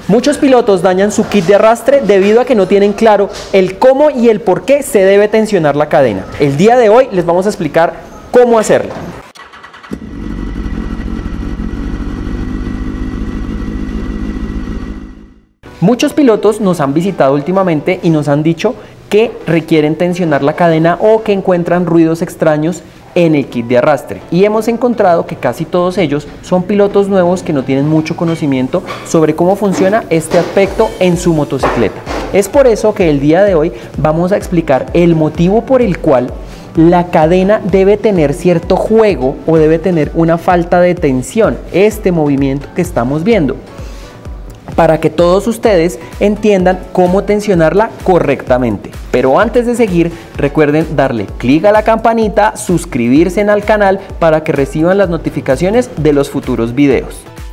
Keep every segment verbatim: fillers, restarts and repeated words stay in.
Muchos pilotos dañan su kit de arrastre debido a que no tienen claro el cómo y el por qué se debe tensionar la cadena. El día de hoy les vamos a explicar cómo hacerlo. Muchos pilotos nos han visitado últimamente y nos han dicho que requieren tensionar la cadena o que encuentran ruidos extraños en el kit de arrastre, y hemos encontrado que casi todos ellos son pilotos nuevos que no tienen mucho conocimiento sobre cómo funciona este aspecto en su motocicleta. Es por eso que el día de hoy vamos a explicar el motivo por el cual la cadena debe tener cierto juego o debe tener una falta de tensión, este movimiento que estamos viendo, para que todos ustedes entiendan cómo tensionarla correctamente. Pero antes de seguir, recuerden darle clic a la campanita, suscribirse al canal para que reciban las notificaciones de los futuros videos.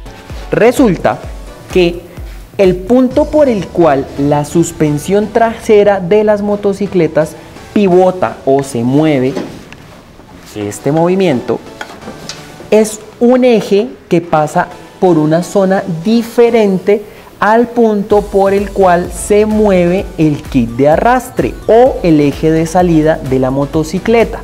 Resulta que el punto por el cual la suspensión trasera de las motocicletas pivota o se mueve, este movimiento, es un eje que pasa por una zona diferente al punto por el cual se mueve el kit de arrastre o el eje de salida de la motocicleta.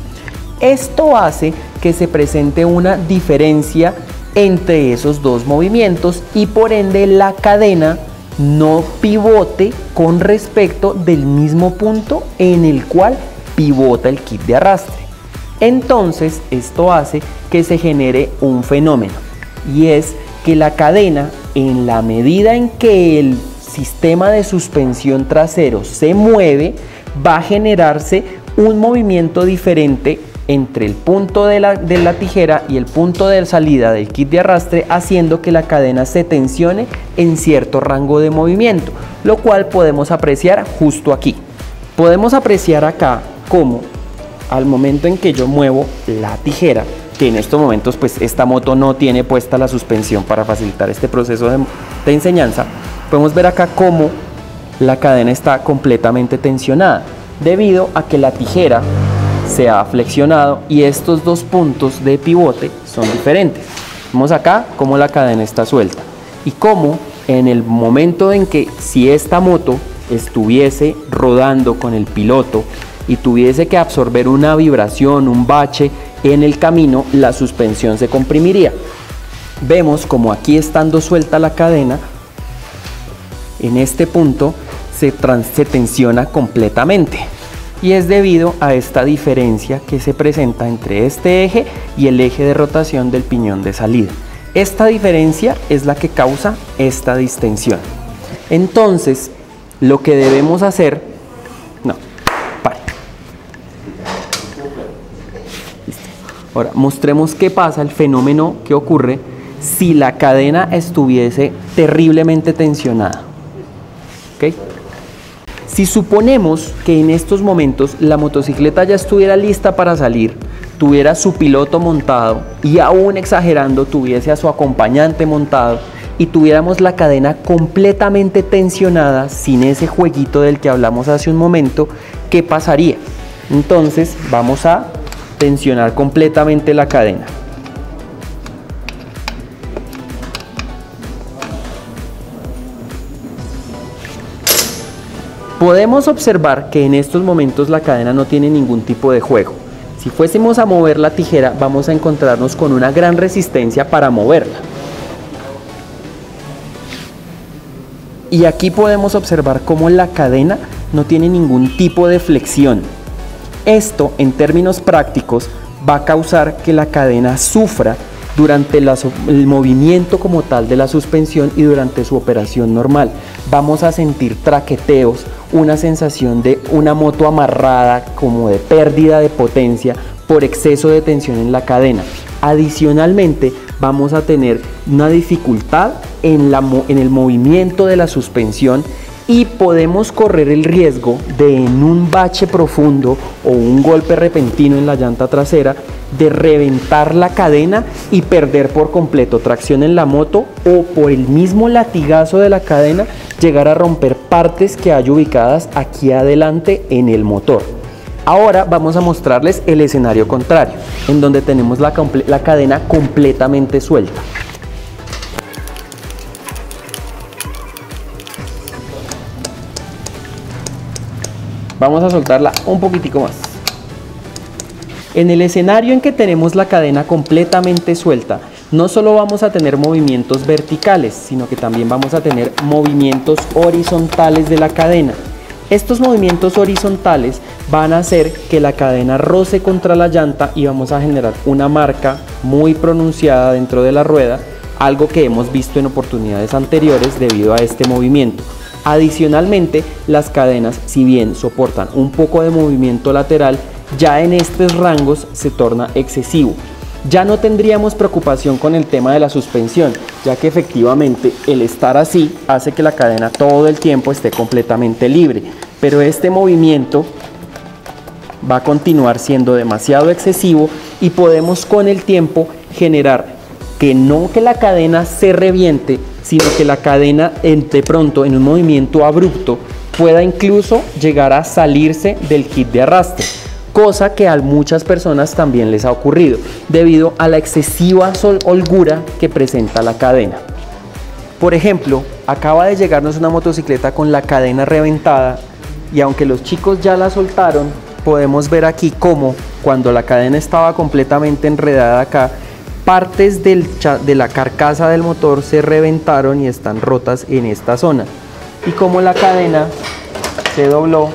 Esto hace que se presente una diferencia entre esos dos movimientos y por ende la cadena no pivote con respecto del mismo punto en el cual pivota el kit de arrastre. Entonces esto hace que se genere un fenómeno, y es que la cadena, en la medida en que el sistema de suspensión trasero se mueve, va a generarse un movimiento diferente entre el punto de la, de la tijera y el punto de salida del kit de arrastre, haciendo que la cadena se tensione en cierto rango de movimiento, lo cual podemos apreciar justo aquí. Podemos apreciar acá cómo al momento en que yo muevo la tijera, que en estos momentos pues esta moto no tiene puesta la suspensión para facilitar este proceso de, de enseñanza, podemos ver acá cómo la cadena está completamente tensionada debido a que la tijera se ha flexionado y estos dos puntos de pivote son diferentes. Vemos acá cómo la cadena está suelta y cómo en el momento en que si esta moto estuviese rodando con el piloto y tuviese que absorber una vibración, un bache en el camino, la suspensión se comprimiría. Vemos como aquí, estando suelta la cadena, en este punto se, trans, se tensiona completamente, y es debido a esta diferencia que se presenta entre este eje y el eje de rotación del piñón de salida. Esta diferencia es la que causa esta distensión. Entonces lo que debemos hacer, no, pare. Ahora mostremos qué pasa, el fenómeno que ocurre si la cadena estuviese terriblemente tensionada. ¿Okay? Si suponemos que en estos momentos la motocicleta ya estuviera lista para salir, tuviera su piloto montado y, aún exagerando, tuviese a su acompañante montado y tuviéramos la cadena completamente tensionada sin ese jueguito del que hablamos hace un momento, ¿qué pasaría? Entonces vamos a tensionar completamente la cadena. Podemos observar que en estos momentos la cadena no tiene ningún tipo de juego. Si fuésemos a mover la tijera, vamos a encontrarnos con una gran resistencia para moverla. Y aquí podemos observar cómo la cadena no tiene ningún tipo de flexión. Esto, en términos prácticos, va a causar que la cadena sufra durante la, el movimiento como tal de la suspensión y durante su operación normal. Vamos a sentir traqueteos, una sensación de una moto amarrada, como de pérdida de potencia por exceso de tensión en la cadena. Adicionalmente, vamos a tener una dificultad en, la, en el movimiento de la suspensión, y podemos correr el riesgo de, en un bache profundo o un golpe repentino en la llanta trasera, de reventar la cadena y perder por completo tracción en la moto, o por el mismo latigazo de la cadena llegar a romper partes que hay ubicadas aquí adelante en el motor. Ahora vamos a mostrarles el escenario contrario, en donde tenemos la, la cadena completamente suelta. Vamos a soltarla un poquitico más. En el escenario en que tenemos la cadena completamente suelta, no solo vamos a tener movimientos verticales, sino que también vamos a tener movimientos horizontales de la cadena. Estos movimientos horizontales van a hacer que la cadena roce contra la llanta y vamos a generar una marca muy pronunciada dentro de la rueda, algo que hemos visto en oportunidades anteriores debido a este movimiento. Adicionalmente, las cadenas, si bien soportan un poco de movimiento lateral, ya en estos rangos se torna excesivo. Ya no tendríamos preocupación con el tema de la suspensión, ya que efectivamente el estar así hace que la cadena todo el tiempo esté completamente libre, pero este movimiento va a continuar siendo demasiado excesivo y podemos con el tiempo generar que no que la cadena se reviente, sino que la cadena de pronto en un movimiento abrupto pueda incluso llegar a salirse del kit de arrastre, cosa que a muchas personas también les ha ocurrido debido a la excesiva holgura que presenta la cadena. Por ejemplo, acaba de llegarnos una motocicleta con la cadena reventada y aunque los chicos ya la soltaron, podemos ver aquí cómo cuando la cadena estaba completamente enredada acá, partes del de la carcasa del motor se reventaron y están rotas en esta zona, y como la cadena se dobló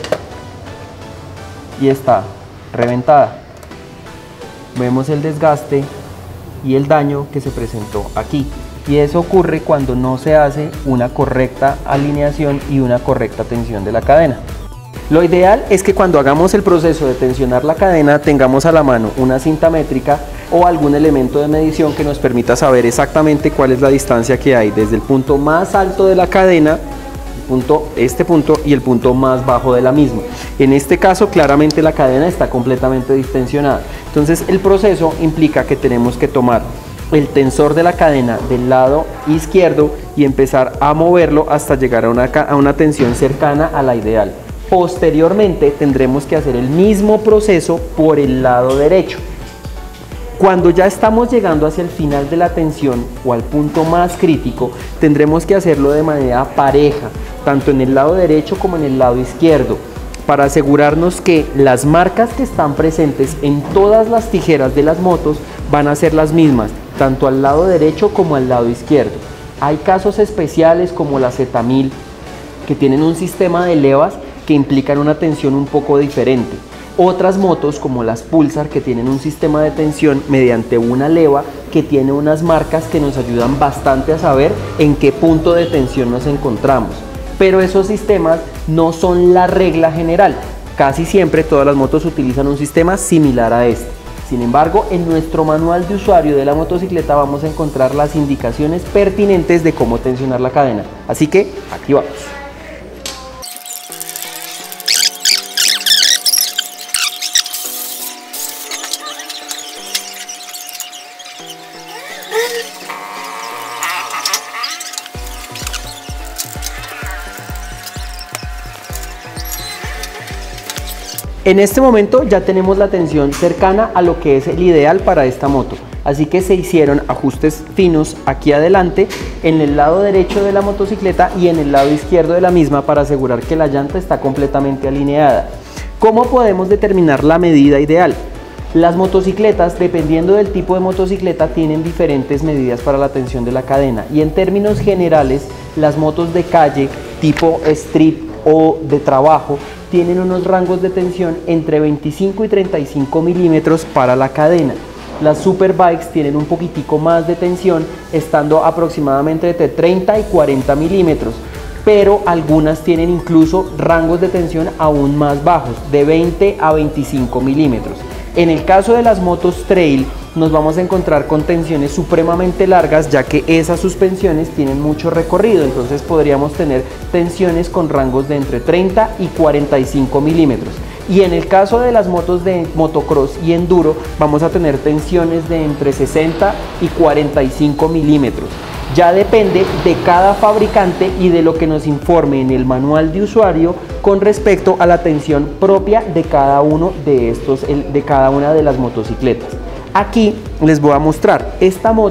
y está reventada. Vemos el desgaste y el daño que se presentó aquí, y eso ocurre cuando no se hace una correcta alineación y una correcta tensión de la cadena. Lo ideal es que cuando hagamos el proceso de tensionar la cadena tengamos a la mano una cinta métrica o algún elemento de medición que nos permita saber exactamente cuál es la distancia que hay desde el punto más alto de la cadena, punto, este punto, y el punto más bajo de la misma. En este caso claramente la cadena está completamente distensionada, entonces el proceso implica que tenemos que tomar el tensor de la cadena del lado izquierdo y empezar a moverlo hasta llegar a una, a una tensión cercana a la ideal. Posteriormente tendremos que hacer el mismo proceso por el lado derecho. Cuando ya estamos llegando hacia el final de la tensión o al punto más crítico, tendremos que hacerlo de manera pareja, tanto en el lado derecho como en el lado izquierdo, para asegurarnos que las marcas que están presentes en todas las tijeras de las motos van a ser las mismas, tanto al lado derecho como al lado izquierdo. Hay casos especiales como la Z mil, que tienen un sistema de levas que implican una tensión un poco diferente. Otras motos como las Pulsar que tienen un sistema de tensión mediante una leva que tiene unas marcas que nos ayudan bastante a saber en qué punto de tensión nos encontramos. Pero esos sistemas no son la regla general. Casi siempre todas las motos utilizan un sistema similar a este. Sin embargo, en nuestro manual de usuario de la motocicleta vamos a encontrar las indicaciones pertinentes de cómo tensionar la cadena. Así que aquí vamos. En este momento ya tenemos la tensión cercana a lo que es el ideal para esta moto, así que se hicieron ajustes finos aquí adelante en el lado derecho de la motocicleta y en el lado izquierdo de la misma para asegurar que la llanta está completamente alineada. ¿Cómo podemos determinar la medida ideal? Las motocicletas, dependiendo del tipo de motocicleta, tienen diferentes medidas para la tensión de la cadena, y en términos generales las motos de calle tipo street o de trabajo tienen unos rangos de tensión entre veinticinco y treinta y cinco milímetros para la cadena. Las superbikes tienen un poquitico más de tensión, estando aproximadamente entre treinta y cuarenta milímetros, pero algunas tienen incluso rangos de tensión aún más bajos, de veinte a veinticinco milímetros. En el caso de las motos trail nos vamos a encontrar con tensiones supremamente largas, ya que esas suspensiones tienen mucho recorrido, entonces podríamos tener tensiones con rangos de entre treinta y cuarenta y cinco milímetros. Y en el caso de las motos de motocross y enduro vamos a tener tensiones de entre sesenta y cuarenta y cinco milímetros. Ya depende de cada fabricante y de lo que nos informe en el manual de usuario con respecto a la tensión propia de cada uno de estos, de cada una de las motocicletas. Aquí les voy a mostrar, esta moto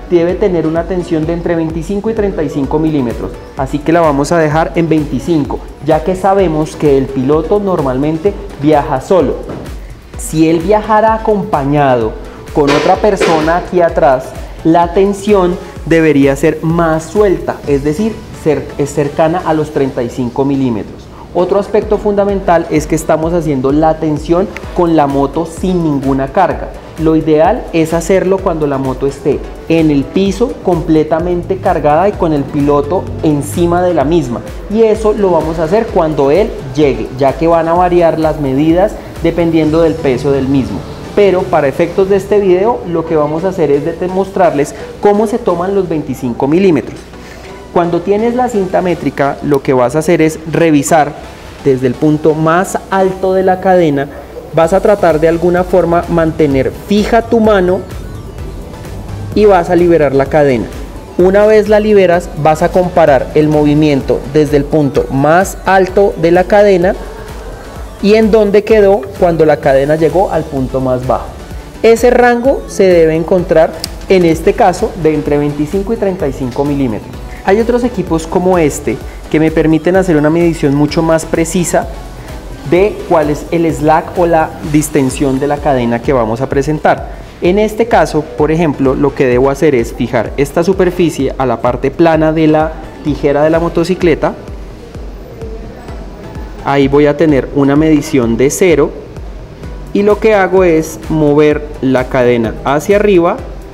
debe tener una tensión de entre veinticinco y treinta y cinco milímetros, así que la vamos a dejar en veinticinco, ya que sabemos que el piloto normalmente viaja solo. Si él viajara acompañado con otra persona aquí atrás, la tensión debería ser más suelta, es decir, cer- es cercana a los treinta y cinco milímetros. Otro aspecto fundamental es que estamos haciendo la tensión con la moto sin ninguna carga. Lo ideal es hacerlo cuando la moto esté en el piso completamente cargada y con el piloto encima de la misma. Y eso lo vamos a hacer cuando él llegue, ya que van a variar las medidas dependiendo del peso del mismo. Pero para efectos de este video lo que vamos a hacer es demostrarles cómo se toman los veinticinco milímetros. Cuando tienes la cinta métrica, lo que vas a hacer es revisar desde el punto más alto de la cadena. Vas a tratar de alguna forma mantener fija tu mano y vas a liberar la cadena. Una vez la liberas, vas a comparar el movimiento desde el punto más alto de la cadena y en dónde quedó cuando la cadena llegó al punto más bajo. Ese rango se debe encontrar en este caso de entre veinticinco y treinta y cinco milímetros. Hay otros equipos como este que me permiten hacer una medición mucho más precisa de cuál es el slack o la distensión de la cadena que vamos a presentar. En este caso, por ejemplo, lo que debo hacer es fijar esta superficie a la parte plana de la tijera de la motocicleta. Ahí voy a tener una medición de cero y lo que hago es mover la cadena hacia arriba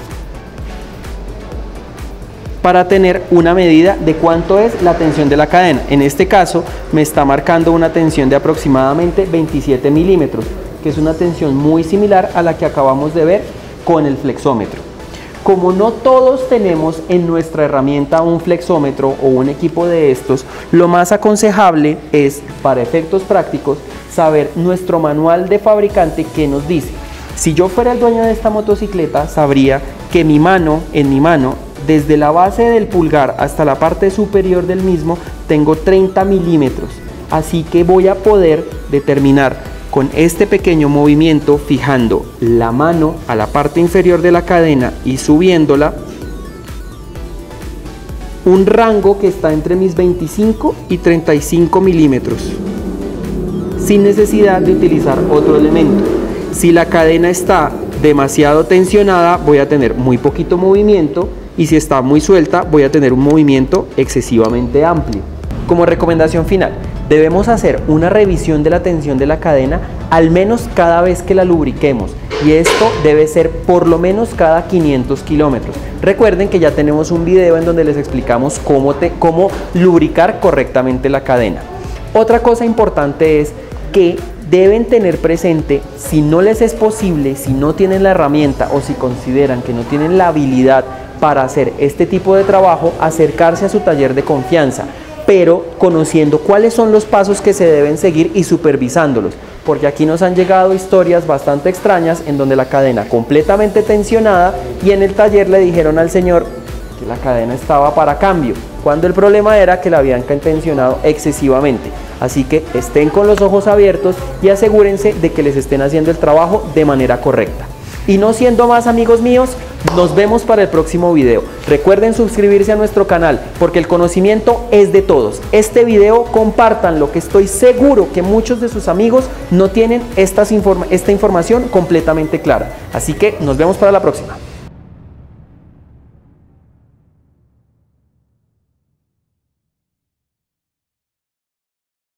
para tener una medida de cuánto es la tensión de la cadena. En este caso me está marcando una tensión de aproximadamente veintisiete milímetros, que es una tensión muy similar a la que acabamos de ver con el flexómetro. Como no todos tenemos en nuestra herramienta un flexómetro o un equipo de estos, lo más aconsejable es, para efectos prácticos, saber nuestro manual de fabricante que nos dice. Si yo fuera el dueño de esta motocicleta, sabría que mi mano, en mi mano, desde la base del pulgar hasta la parte superior del mismo, tengo treinta milímetros. Así que voy a poder determinar con este pequeño movimiento, fijando la mano a la parte inferior de la cadena y subiéndola, un rango que está entre mis veinticinco y treinta y cinco milímetros, sin necesidad de utilizar otro elemento. Si la cadena está demasiado tensionada, voy a tener muy poquito movimiento, y si está muy suelta, voy a tener un movimiento excesivamente amplio. Como recomendación final, debemos hacer una revisión de la tensión de la cadena al menos cada vez que la lubriquemos, y esto debe ser por lo menos cada quinientos kilómetros. Recuerden que ya tenemos un video en donde les explicamos cómo, te, cómo lubricar correctamente la cadena. Otra cosa importante es que deben tener presente, si no les es posible, si no tienen la herramienta o si consideran que no tienen la habilidad para hacer este tipo de trabajo, acercarse a su taller de confianza, pero conociendo cuáles son los pasos que se deben seguir y supervisándolos, porque aquí nos han llegado historias bastante extrañas en donde la cadena completamente tensionada y en el taller le dijeron al señor que la cadena estaba para cambio, cuando el problema era que la habían tensionado excesivamente. Así que estén con los ojos abiertos y asegúrense de que les estén haciendo el trabajo de manera correcta. Y no siendo más, amigos míos, nos vemos para el próximo video. Recuerden suscribirse a nuestro canal porque el conocimiento es de todos. Este video compártanlo, que estoy seguro que muchos de sus amigos no tienen estas informa- esta información completamente clara. Así que nos vemos para la próxima.